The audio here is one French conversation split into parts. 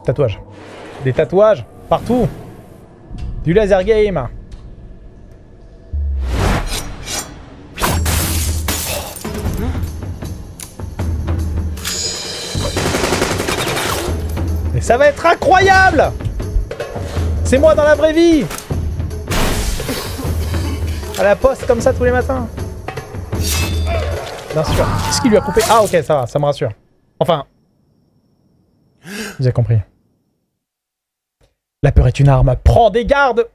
Tatouages. Des tatouages partout. Du laser game. Et ça va être incroyable. C'est moi dans la vraie vie. À la poste comme ça tous les matins. Bien sûr. Qu'est-ce qu'il lui a coupé? Ah ok, ça va, ça me rassure. Enfin... Vous avez compris. La peur est une arme. Prends des gardes.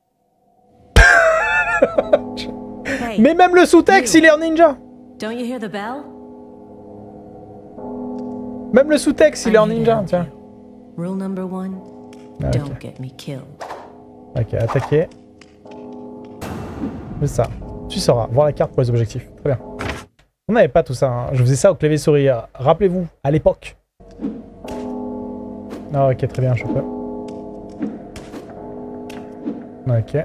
Mais même le sous-texte, il est en ninja. Même le sous-texte, il est en ninja, tiens. Ok, attaquer. C'est ça. Tu sauras. Voir la carte pour les objectifs. Très bien. On n'avait pas tout ça. Hein. Je faisais ça au clavier souris. Rappelez-vous, à l'époque. Ah, ok, très bien, je peux. Ok.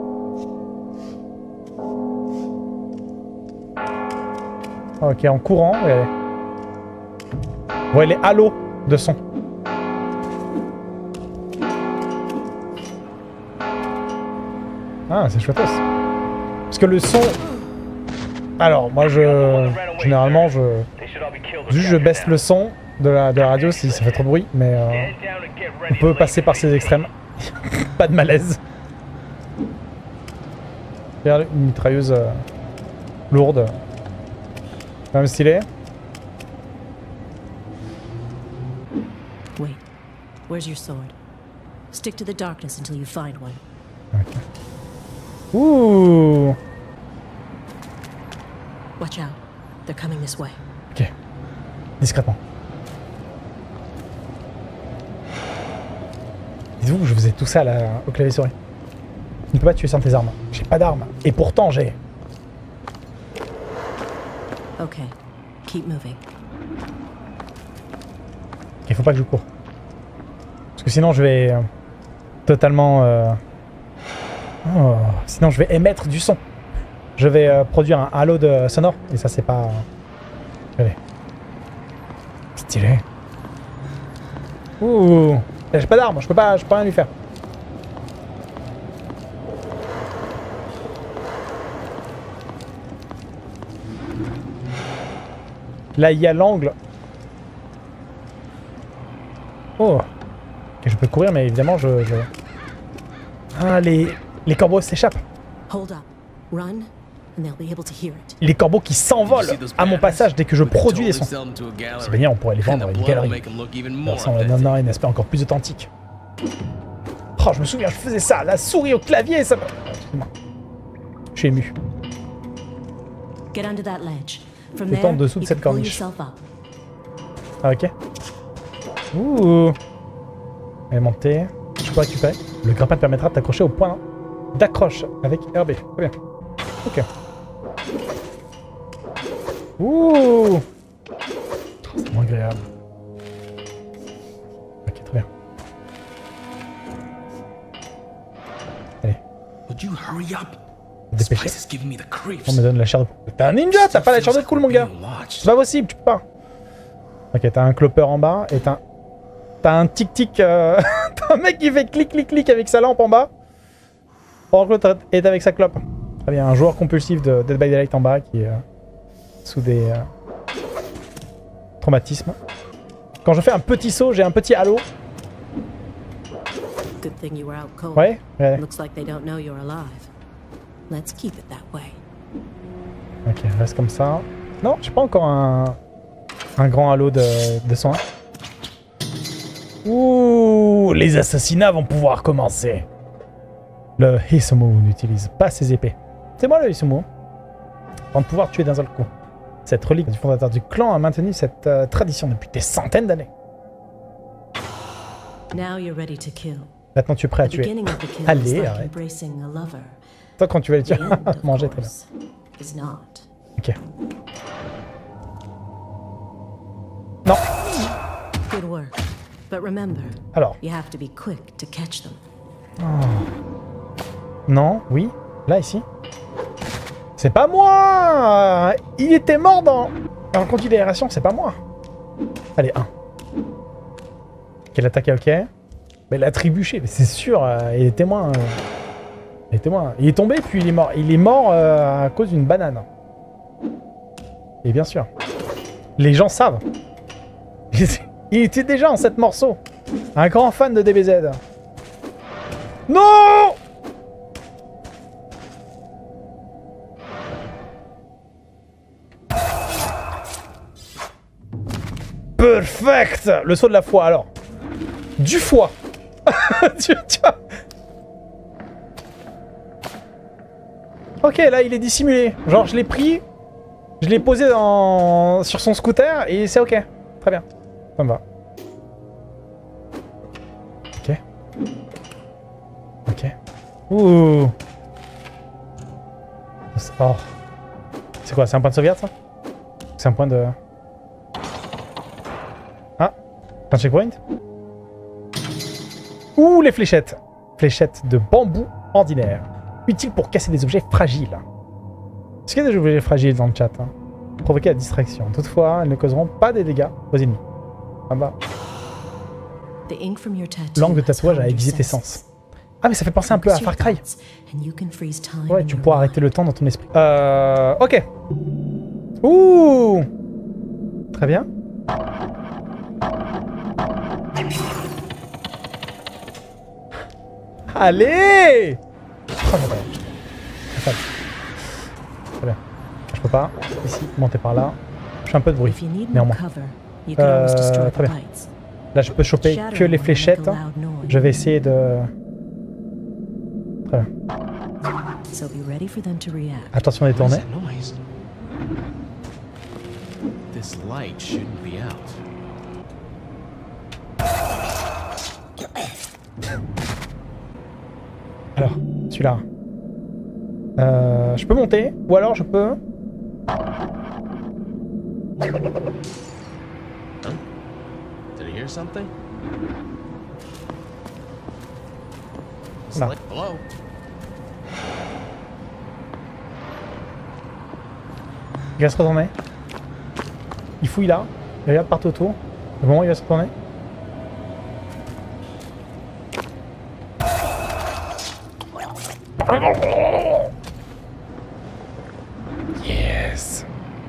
Ok, en courant, regardez. Vous voyez les halos de son. Ah, c'est chouette. Parce que le son... Alors, moi, généralement, je baisse le son de la radio si ça fait trop de bruit, mais on peut passer par ces extrêmes. Pas de malaise. Regarde, une mitrailleuse lourde. Quand même stylé. Wait. Where's your sword? Stick to the darkness until you find one. Okay. Ouh. Watch out. They're coming this way. Ok. Discrètement. Dites-vous que je faisais tout ça au clavier souris. Tu ne peux pas tuer sans tes armes. J'ai pas d'armes. Et pourtant j'ai... Ok. Keep moving. Il faut pas que je cours. Parce que sinon je vais totalement... Oh, sinon je vais émettre du son. Je vais produire un halo sonore. Et ça c'est pas... Allez. Stylé. Ouh. J'ai pas d'armes, je peux rien lui faire. Là, il y a l'angle. Oh. Ok, je peux courir, mais évidemment, Ah, les corbeaux s'échappent. Les corbeaux qui s'envolent à mon passage dès que je produis des sons. C'est bien, on pourrait les vendre à une galerie. Ça va donner un aspect encore plus authentique. Oh, je me souviens, je faisais ça, la souris au clavier, ça... Je suis ému. C'est en dessous de cette corniche. Ah, ok. Ouh. Elle est montée. Je peux récupérer. Le grappin te permettra de t'accrocher au point d'accroche avec RB. Très bien. Ok. Ouh. C'est moins agréable. Ok, très bien. Allez. Dépêchez. On me donne la chair de poule. T'es un ninja, t'as pas la chair de poule, mon gars. C'est pas possible, tu peux pas. Ok, t'as un clopper en bas et t'as un tic-tic. T'as un mec qui fait clic-clic-clic avec sa lampe en bas. Pendant que l'autre est avec sa clope. Très bien, un joueur compulsif de Dead by Daylight en bas qui est sous des traumatismes. Quand je fais un petit saut, j'ai un petit halo. Ouais, ouais. Ok, reste comme ça. Non, j'ai pas encore un grand halo de soin. Ouh, les assassinats vont pouvoir commencer. Le Hisomu n'utilise pas ses épées. C'est moi le Hisomu. Avant de pouvoir tuer d'un seul coup. Cette relique du fondateur du clan a maintenu cette tradition depuis des centaines d'années. Maintenant tu es prêt à tuer. Allez, arrête. Toi quand tu vas les tuer, manger très bien. Ok. Non. Alors. Oh. Non, oui. Là, ici. C'est pas moi. Il était mort en considération, c'est pas moi. Allez, 1. Quelle attaque, ok. Mais il a trébuché, mais c'est sûr, il est témoin. Il est témoin. Il est tombé, puis il est mort. Il est mort à cause d'une banane. Et bien sûr. Les gens savent. Il était déjà en 7 morceaux. Un grand fan de DBZ. Non! Perfect! Le saut de la foi, alors. Du foie. Tiens. Ok, là, il est dissimulé. Genre, je l'ai pris, je l'ai posé sur son scooter, et c'est ok. Très bien. Ça me va. Ok. Ok. Ouh. Oh. C'est quoi? C'est un point de sauvegarde, ça? C'est un point de... Ah. Un checkpoint? Ouh, les fléchettes. Fléchettes de bambou ordinaire. Utile pour casser des objets fragiles. Est-ce qu'il y a des objets fragiles dans le chat, hein? Provoquer la distraction. Toutefois, elles ne causeront pas des dégâts aux ennemis. Ah bah. L'angle de tatouage a aiguisé tes sens. Ah, mais ça fait penser un peu à Far Cry. Ouais, tu pourras arrêter le temps dans ton esprit. Ok. Ouh. Très bien. Allez! Oh, très bien. Je peux pas. Ici, monter par là. Je fais un peu de bruit, néanmoins. Très bien. Là, je peux choper que les fléchettes. Je vais essayer de... Très bien. Attention à détourner. Alors, celui-là. Je peux monter, ou alors je peux... Là. Il va se retourner. Il fouille là. Il regarde partout autour. Le moment où il va se retourner. Yes.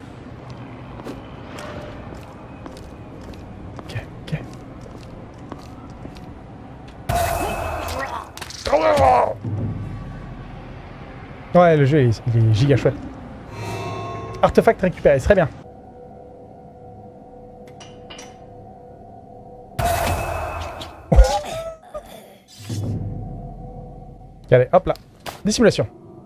Ok, ok. Ouais, le jeu il est giga chouette. Artefact récupéré, c'est très bien. Allez, hop là. Dissimulation.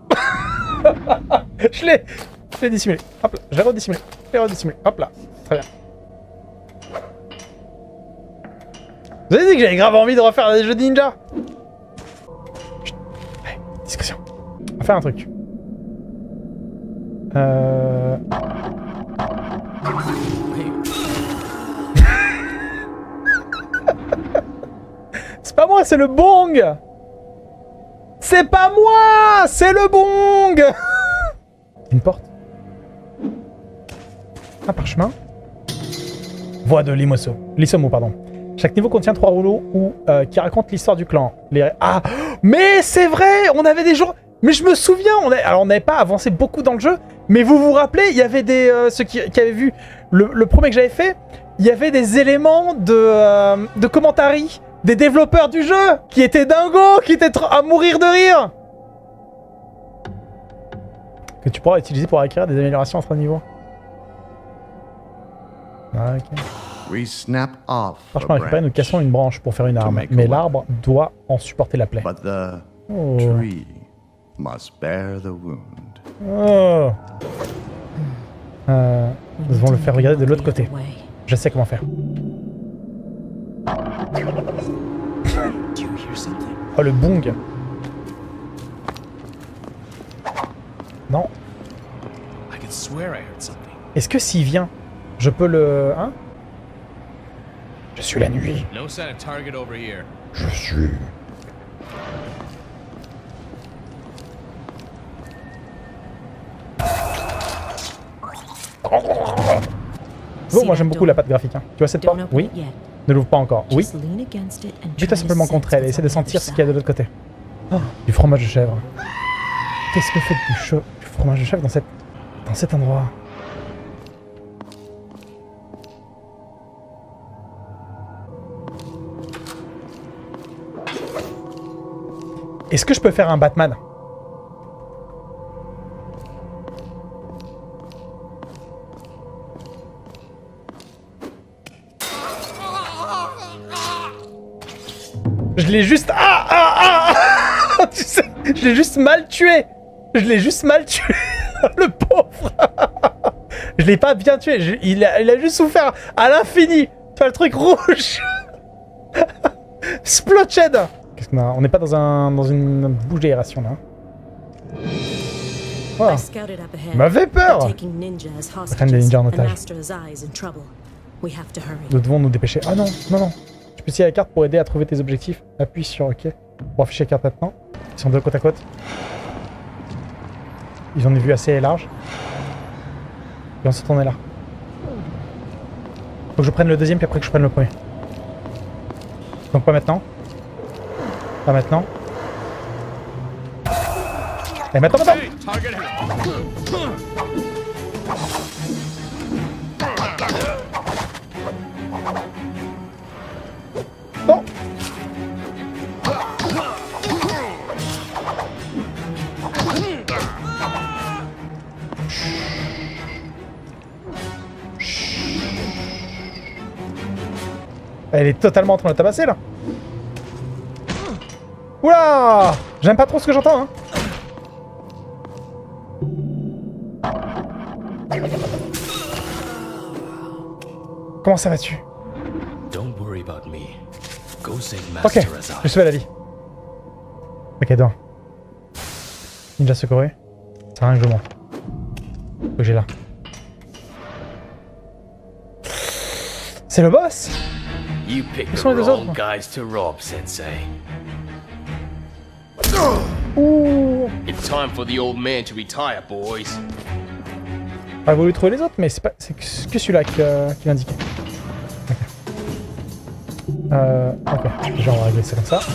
Je l'ai dissimulé. Hop là, je l'ai redissimulé. Hop là. Très bien. Vous avez dit que j'avais grave envie de refaire des jeux de ninja. Chut. Allez, discrétion. On va faire un truc. C'est pas moi, c'est le bong. C'est pas moi, c'est le bong. Une porte. Un parchemin. Voix de Lisomo, pardon. Chaque niveau contient 3 rouleaux qui racontent l'histoire du clan. Ah, mais c'est vrai, on avait des jours... Mais je me souviens, alors on n'avait pas avancé beaucoup dans le jeu, mais vous vous rappelez, il y avait des... ceux qui avaient vu le premier que j'avais fait, il y avait des éléments de commentary des développeurs du jeu qui étaient dingos, qui étaient à mourir de rire. Que tu pourras utiliser pour acquérir des améliorations entre niveaux. Ah, ok. Franchement, récupérer, nous cassons une branche pour faire une arme, mais l'arbre doit en supporter la plaie. Oh. Oh. Nous devons le faire regarder de l'autre côté. Je sais comment faire. Oh, le bong. Non. Est-ce que s'il vient, je peux le... Hein? Je suis la nuit. Je suis... Oh, moi j'aime beaucoup la patte graphique. Hein. Tu vois cette porte? Oui. Ne l'ouvre pas encore. Oui. Just lean against it and Appuie-toi try to simplement sense contre elle et what's essaie de on the sentir other ce qu'il y a de l'autre côté. Oh, du fromage de chèvre. Qu'est-ce que fait du fromage de chèvre dans cet endroit? Est-ce que je peux faire un Batman? Je l'ai juste... Tu sais, je l'ai juste mal tué. Je l'ai juste mal tué. Le pauvre. Je l'ai pas bien tué. Il a juste souffert à l'infini. Tu vois le truc rouge. Splotched. Qu'est-ce qu'on a? On n'est pas dans une bouche d'aération là. Oh. Il m'avait peur. Prennent des ninjas en otage. Nous devons nous dépêcher. Ah non, non, non. Tu peux utiliser la carte pour aider à trouver tes objectifs. Appuie sur OK. Pour afficher la carte maintenant. Ils sont deux côte à côte. Ils ont une vue assez large. Et ensuite on est là. Faut que je prenne le deuxième puis après que je prenne le premier. Donc pas maintenant. Pas maintenant. Et maintenant, maintenant. Bon. Elle est totalement en train de tabasser là. Oula! J'aime pas trop ce que j'entends, hein. Comment ça va-tu? Ok, je sauve la vie. Ok, donc. Ninja secouru. Ça sert à rien que je monte. Faut que j'ai là. C'est le boss! Où sont les deux autres? Ouh! It's time for the old man to retire, boys. J'aurais voulu trouver les autres, mais c'est que celui-là qui l'indiquait. Ok. Déjà, on va régler ça comme ça.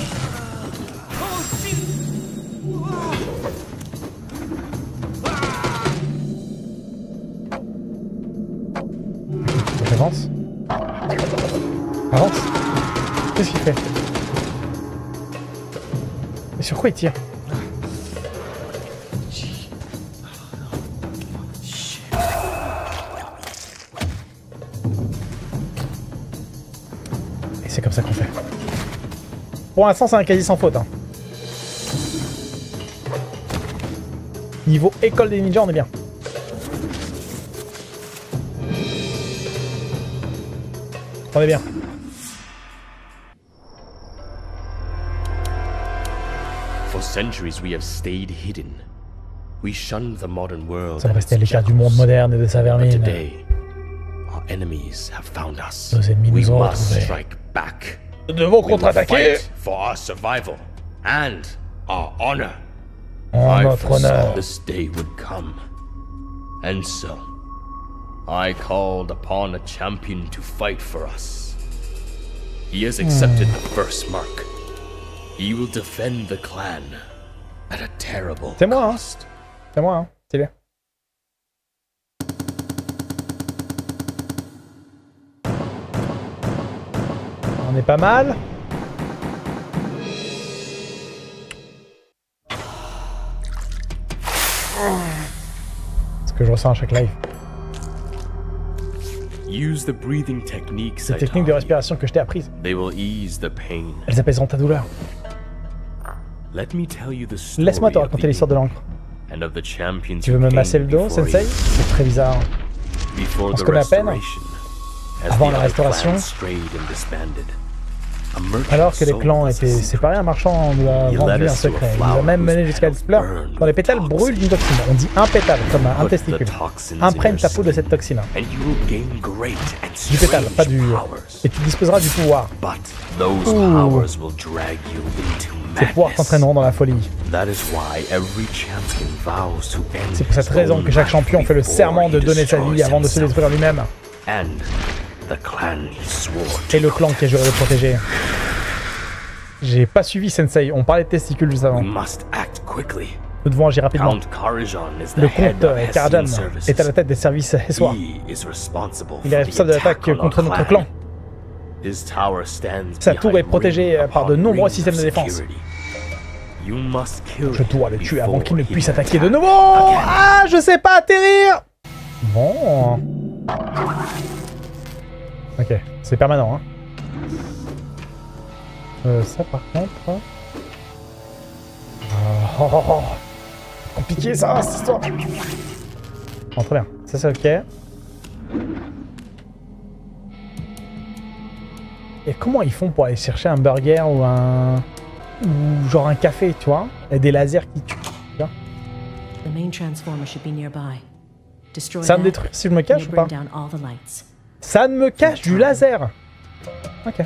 Avance. Avance. Qu'est-ce qu'il fait? Et sur quoi il tire? Et c'est comme ça qu'on fait. Pour l'instant, c'est un quasi sans faute. Hein. Niveau école des ninjas, on est bien. On est bien. For centuries we have stayed hidden. We shunned the modern world. Ça va rester à l'écart du monde moderne et de sa vermine. Today, our enemies have found us. Nos ennemis We nous ont must retrouvés. strike back. Nous devons We will contre-attaquer fight for our survival and our honor. en I notre foresaw honneur. this day would come, and so I called upon a champion to fight for us. He has accepted the first mark. He will defend the clan at a terrible C'est moi, hein. cost. C'est moi, hein. Stylé. On est pas mal. Ce que je ressens à chaque live. Use the breathing techniques Ces I techniques de taught you. respiration que je t'ai apprises, They will ease the pain. elles apaiseront ta douleur. Let me tell you the story Laisse-moi te of raconter the l'histoire de l'encre. and of the champions Tu veux who me came masser le dos, before Sensei? you. C'est très bizarre. Before On se the connaît à peine. restoration, as Avant the la other restauration. clans strayed and disbanded, a merchant Alors que les sold clans us a étaient secret. séparés, un marchand nous a He vendu led un us to a secret. Il nous a flower même mené whose jusqu'à petals l'explore. burned Quand les with pétales toxin. brûlent d'une toxine. On dit un pétale, comme un Put the testicule. toxins in Imprègne your ta peau de cette skin, toxine. and you will gain great and Du pétale, pas strange du... powers. Et tu disposeras du pouvoir. But those Ouh. powers will drag you into Ces pouvoirs madness. t'entraîneront dans la folie. That is why every champion vows to end C'est pour cette his raison own que chaque life champion fait le before serment he de donner sa destroys vie avant de se himself. détruire lui-même. And the clan he swore Et to le clan qui a juré de protéger. J'ai pas suivi Sensei, on parlait de testicules juste avant. We must act quickly. Nous devons agir rapidement. Count Karajan is the Le head comte of Karajan Hessian services. est à la tête des services Hessois. He is responsible Il est for the responsable de l'attaque attack on contre our notre clan. His tower stands Sa tour est behind protégée ring par de upon nombreux ring systèmes de of défense. security. You must kill Je dois le him tuer avant qu'il ne before he puisse can attaquer de attack nouveau. again. Ah, je sais pas atterrir. Bon. Ok, c'est permanent, hein. Ça par contre... Oh, compliqué ça, cette histoire. Bon, très bien, ça c'est ok. Et comment ils font pour aller chercher un burger ou un... ou genre un café, tu vois? Et des lasers qui tuent, tu vois? The main transformer should be nearby. Destroy Ça va me that, détruire si je me and cache you'll ou pas? bring down all the lights. Ça ne me cache du laser. Ok.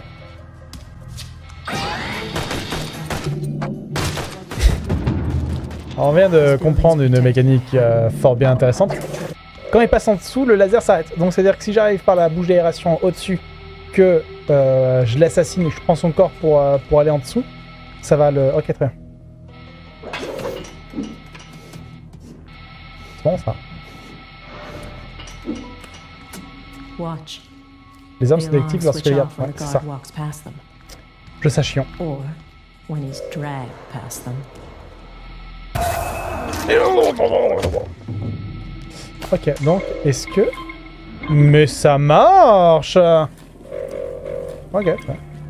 Alors, on vient de comprendre une mécanique fort bien intéressante. Quand il passe en dessous, le laser s'arrête. Donc c'est-à-dire que si j'arrive par la bouche d'aération au-dessus, que je l'assassine et que je prends son corps pour aller en dessous, ça va le... Ok, très bien. C'est bon ça. Watch. Les armes The sont délectives alarms lorsque les switch gardes... off when Ouais, a c'est ça. guard walks past them, Je sais chiant. or when he's dragged past them. Ok, donc, est-ce que... Mais ça marche. Ok, ouais.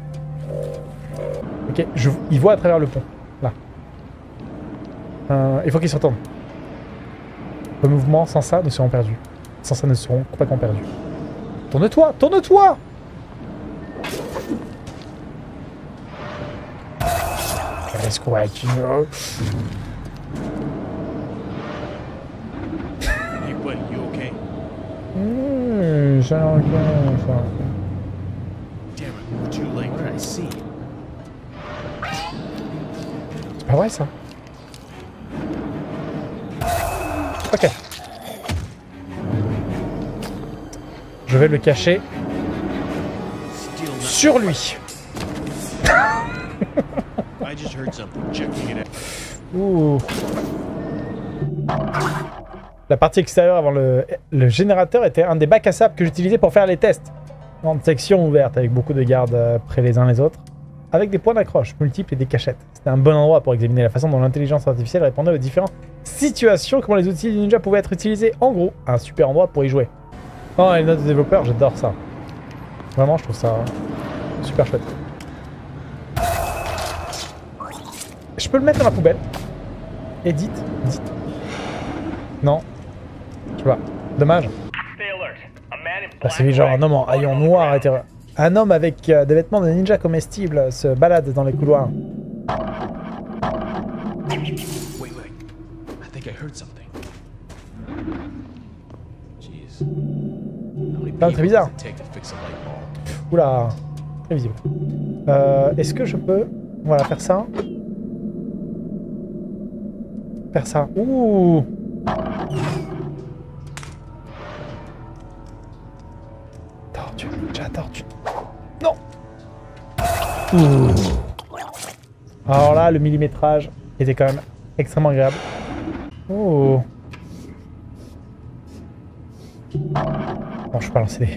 Ok, il voit à travers le pont. Là. Il faut qu'il se retourne. Le mouvement, sans ça, nous serons perdus. Sans ça, nous serons complètement perdus. Tourne-toi, tourne-toi. Qu'est-ce qu'on va tu... Hey, buddy, you okay? C'est ok, ça. Damn it, would you like what I see? C'est pas vrai ça. Ok. Je vais le cacher Still not. sur lui. I just heard something. Checking it out. Ouh. La partie extérieure avant le générateur était un des bacs à sable que j'utilisais pour faire les tests. Grande section ouverte avec beaucoup de gardes près les uns les autres, avec des points d'accroche multiples et des cachettes. C'était un bon endroit pour examiner la façon dont l'intelligence artificielle répondait aux différentes situations, comment les outils du ninja pouvaient être utilisés. En gros, un super endroit pour y jouer. Oh, les notes de développeurs, j'adore ça. Vraiment, je trouve ça super chouette. Je peux le mettre dans la poubelle. Edit. Non. Tu vois. Dommage. Là, c'est genre un homme en haillons noirs. Un homme avec des vêtements de ninja comestibles se balade dans les couloirs. Wait. I think I heard something. Jeez. How many Très bizarre. people does it take to fix a light bulb? Oula. Très visible. Est-ce que je peux... Voilà, faire ça. Faire ça. Ouh. Tortue, ninja, tortue. Non. Ouh. Alors là, le millimétrage était quand même extrêmement agréable. Oh. Bon, je peux pas lancer des...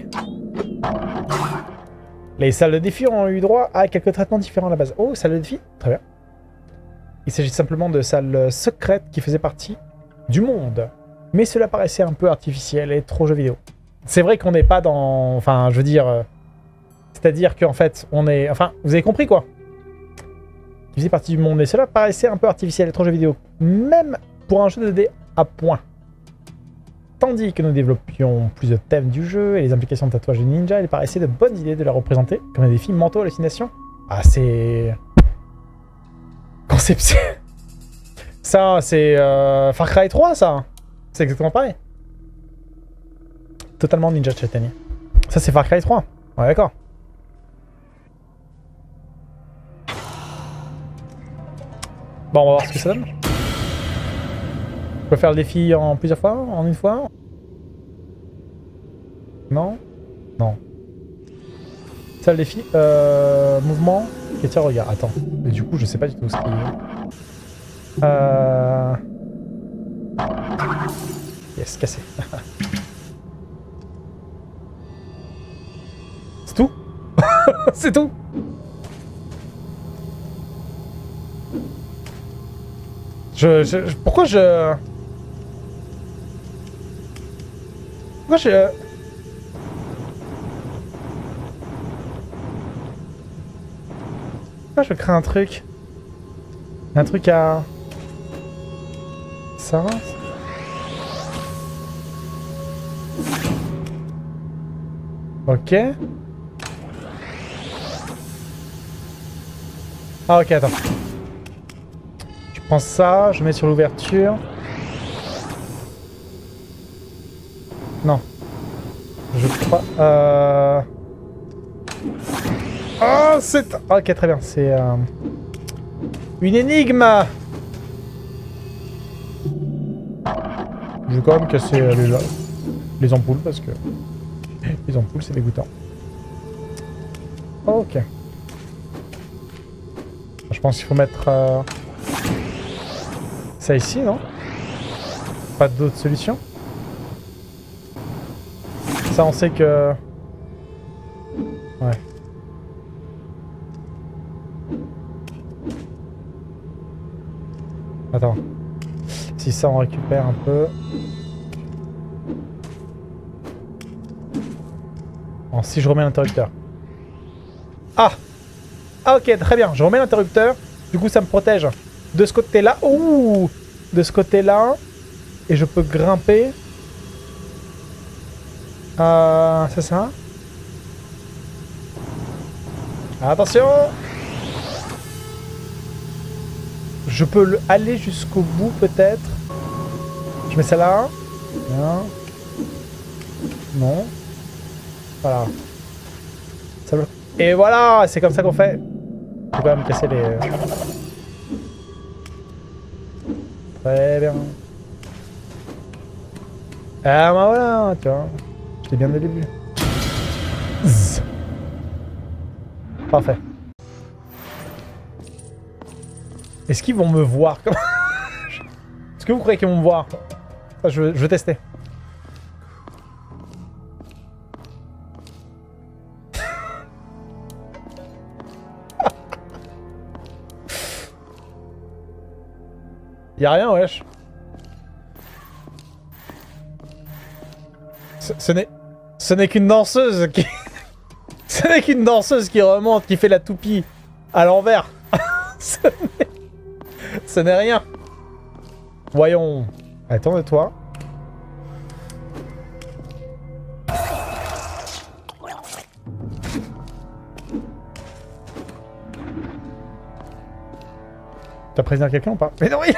Les salles de défi ont eu droit à quelques traitements différents à la base. Oh, salle de défi. Très bien. Il s'agit simplement de salles secrètes qui faisaient partie du monde. Mais cela paraissait un peu artificiel et trop jeu vidéo. C'est vrai qu'on n'est pas dans... Enfin, je veux dire... C'est-à-dire qu'en fait, on est... Enfin, vous avez compris quoi? Qui faisait partie du monde. Et cela paraissait un peu artificiel et trop jeu vidéo. Même pour un jeu de dés à points. Tandis que nous développions plus de thèmes du jeu et les implications de tatouage de ninja, il paraissait de bonnes idées de la représenter comme des défis mentaux hallucinations. Ah, c'est... Conception. Ça, c'est Far Cry 3, ça. C'est exactement pareil. Totalement Ninja Chaitanya. Ça, c'est Far Cry 3. Ouais, d'accord. Bon, on va voir ce que ça donne. Je peux faire le défi en plusieurs fois, en une fois? Non? Non. Ça le défi. Mouvement. Et tiens, regarde. Attends. Et du coup, je sais pas du tout ce qu'il y a. Yes, cassé. C'est tout. C'est tout. Pourquoi je... Pourquoi je... Pourquoi je crée un truc? Un truc à... Ça? Ok. Ah ok, attends. Je prends ça, je mets sur l'ouverture. Non. Je crois... Oh, c'est... Ok, très bien. C'est... une énigme. Je vais quand même casser les ampoules parce que... Les ampoules, c'est dégoûtant. Ok. Je pense qu'il faut mettre... ça ici, non? Pas d'autre solution? Ça, on sait que... Ouais. Attends. Si ça, on récupère un peu... Bon, si je remets l'interrupteur. Ah! Ah ok, très bien. Je remets l'interrupteur. Du coup, ça me protège de ce côté-là. Ouh! De ce côté-là. Et je peux grimper. C'est ça? Attention! Je peux aller jusqu'au bout, peut-être. Je mets ça là. Bien. Non. Voilà. Et voilà, c'est comme ça qu'on fait. Je vais quand même casser les... Très bien. Ah bah voilà, tu vois. J'étais bien dès le début. Zzz. Parfait. Est-ce qu'ils vont me voir? Est-ce que vous croyez qu'ils vont me voir? Je veux tester. Y'a rien, wesh. Ce n'est qu'une danseuse qui... Ce n'est qu'une danseuse qui remonte, qui fait la toupie à l'envers. Ce n'est rien. Voyons. Attends, toi. T'as prévenu quelqu'un ou pas? Mais non, oui.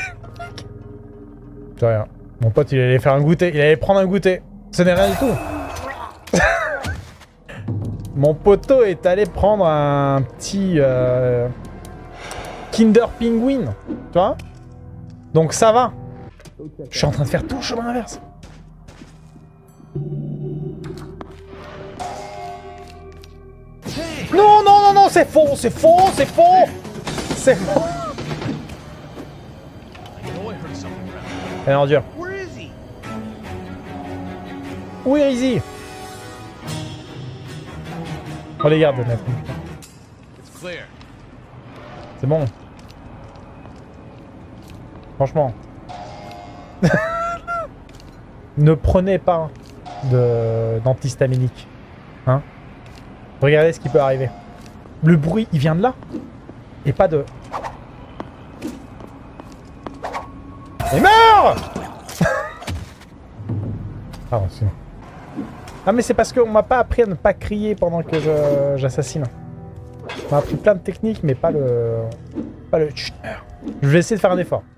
C'est rien. Mon pote, il allait faire un goûter. Il allait prendre un goûter. Ce n'est rien du tout. Mon poteau est allé prendre un petit Kinder Penguin. Tu vois? Donc ça va. Je suis en train de faire tout le chemin inverse. Non, non, non, non, c'est faux, c'est faux, c'est faux. C'est faux. Elle est en dur. Où est Izzy? On les garde, net. C'est bon. Franchement. Ne prenez pas d'antihistaminique. Hein? Regardez ce qui peut arriver. Le bruit, il vient de là. Et pas de... Il meurt. Ah, c'est... Ah mais c'est parce qu'on m'a pas appris à ne pas crier pendant que j'assassine. On m'a appris plein de techniques mais pas le... Je vais essayer de faire un effort.